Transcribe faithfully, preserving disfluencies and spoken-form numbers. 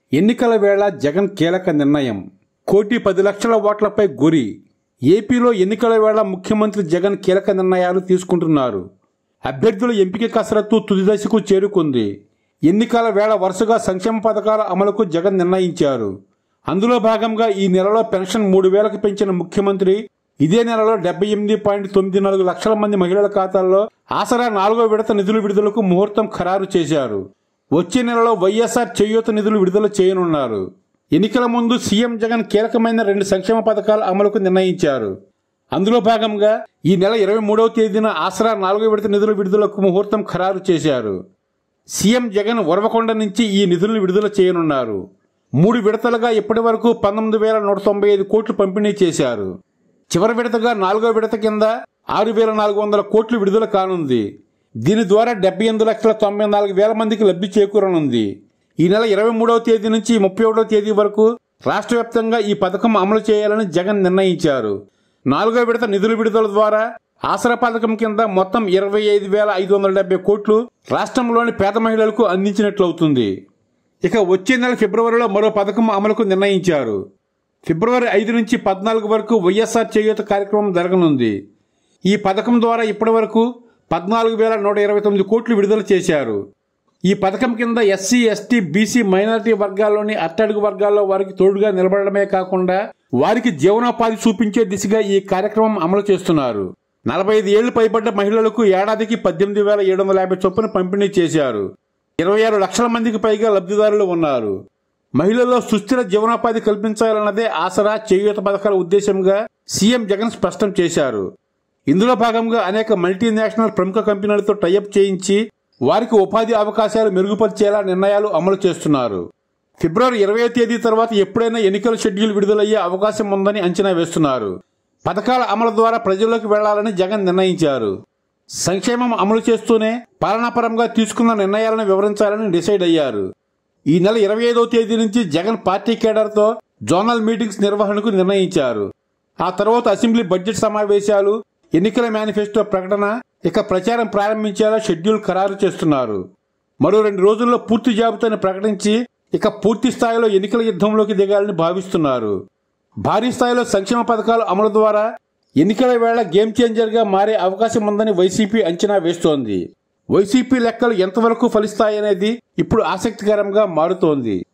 ఎన్నికల వేళ జగన్ కీలక నిర్ణయం. కోటి పది లక్షల ఓట్లపై గురి. ఏపీలో ఎన్నికల వేళ ముఖ్యమంత్రి జగన్ కీలక నిర్ణయాలు తీసుకుంటున్నారు. అభ్యర్థుల ఎంపిక కసరత్తు తుది దశకు చేరుకుంది. ఎన్నికల వేళ వరుసగా సంక్షేమ పథకాల అమలుకు జగన్ నిర్ణయించారు. అందులో భాగంగా ఈ నెలలో పెన్షన్ మూడు వేలకు పెంచిన ముఖ్యమంత్రి ఇదే నెలలో డెబ్బై ఎనిమిది పాయింట్ తొమ్మిది నాలుగు లక్షల మంది మహిళల ఖాతాల్లో ఆసరా నాలుగో విడత నిధుల విడుదలకు ముహూర్తం ఖరారు చేశారు. వచ్చే నెలలో వైఎస్ఆర్ చేయూత నిధులు విడుదల చేయనున్నారు. ఎన్నికల ముందు సీఎం జగన్ కీలకమైన రెండు సంక్షేమ పథకాల అమలుకు నిర్ణయించారు. అందులో భాగంగా ఈ నెల ఇరవై మూడవ తేదీన ఆసరా నాలుగో విడత నిధుల విడుదలకు ముహూర్తం ఖరారు చేశారు. సీఎం జగన్ ఉరవకొండ నుంచి ఈ నిధులను విడుదల చేయనున్నారు. మూడు విడతలుగా ఇప్పటి వరకు పంతొమ్మిది వేల నూట తొంభై ఐదు కోట్లు పంపిణీ చేశారు. చివరి విడతగా నాలుగో విడత కింద ఆరు వేల నాలుగు వందల కోట్లు విడుదల కానుంది. దీని ద్వారా డెబ్బై ఎనిమిది లక్షల తొంభై నాలుగు వేల మందికి లబ్ధి చేకూరనుంది. ఈ నెల ఇరవై మూడవ తేదీ నుంచి ముప్పై ఒకటవ తేదీ వరకు రాష్ట్ర వ్యాప్తంగా ఈ పథకం అమలు చేయాలని జగన్ నిర్ణయించారు. నాలుగో విడత నిధుల విడుదల ద్వారా ఆసరా పథకం కింద మొత్తం ఇరవై ఐదు వేల ఐదు వందల డెబ్బై కోట్లు రాష్ట్రంలోని పేద మహిళలకు అందించినట్లవుతుంది. ఇక వచ్చే నెల ఫిబ్రవరిలో మరో పథకం అమలుకు నిర్ణయించారు. ఫిబ్రవరి ఐదు నుంచి పద్నాలుగు వరకు వైఎస్ఆర్ చేయూత కార్యక్రమం జరగనుంది. ఈ పథకం ద్వారా ఇప్పటి వరకు పద్నాలుగు వేల నూట ఇరవై తొమ్మిది కోట్లు విడుదల చేశారు. ఈ పథకం కింద ఎస్సీ, ఎస్టీ, బీసీ, మైనారిటీ వర్గాల్లోని అట్టడుగు వర్గాల్లో వారికి తోడుగా నిలబడమే కాకుండా వారికి జీవనోపాధి చూపించే దిశగా ఈ కార్యక్రమం అమలు చేస్తున్నారు. నలభై ఐదు ఏళ్లు పైబడ్డ మహిళలకు ఏడాదికి పద్దెనిమిది వేల ఏడు వందల యాభై చొప్పున పంపిణీ చేశారు. ఇరవై ఆరు లక్షల మందికి పైగా లబ్ధిదారులు ఉన్నారు. మహిళల్లో సుస్థిర జీవనోపాధి కల్పించాలన్నదే ఆసరా చేయూత పథకాల ఉద్దేశంగా సీఎం జగన్ స్పష్టం చేశారు. ఇందులో భాగంగా అనేక మల్టీనేషనల్ ప్రముఖ కంపెనీలతో టైఅప్ చేయించి వారికి ఉపాధి అవకాశాలు మెరుగుపరిచేలా నిర్ణయాలు అమలు చేస్తున్నారు. ఫిబ్రవరి ఇరవై తేదీ తర్వాత ఎప్పుడైనా ఎన్నికల షెడ్యూల్ విడుదలయ్యే అవకాశం ఉందని అంచనా వేస్తున్నారు. పథకాల అమలు ద్వారా ప్రజల్లోకి వెళ్లాలని జగన్ నిర్ణయించారు. సంక్షేమం అమలు చేస్తూనే పాలనాపరంగా తీసుకున్న నిర్ణయాలను వివరించాలని డిసైడ్ అయ్యారు. ఈ నెల ఇరవై ఐదవ తేదీ నుంచి జగన్ పార్టీ కేడర్తో జోనల్ మీటింగ్స్ నిర్వహణకు నిర్ణయించారు. ఆ తర్వాత అసెంబ్లీ బడ్జెట్ సమావేశాలు, ఎన్నికల మేనిఫెస్టో ప్రకటన, ఇక ప్రచారం ప్రారంభించేలా షెడ్యూల్ ఖరారు చేస్తున్నారు. మరో రెండు రోజుల్లో పూర్తి జాబితాను ప్రకటించి ఇక పూర్తి స్థాయిలో ఎన్నికల యుద్ధంలోకి దిగాలని భావిస్తున్నారు. భారీ స్థాయిలో సంక్షేమ పథకాల అమలు ద్వారా ఎన్నికల వేళ గేమ్ చేంజర్ గా మారే అవకాశం ఉందని వైసీపీ అంచనా వేస్తోంది. వైసీపీ లెక్కలు ఎంతవరకు ఫలిస్తాయనేది ఇప్పుడు ఆసక్తికరంగా మారుతోంది.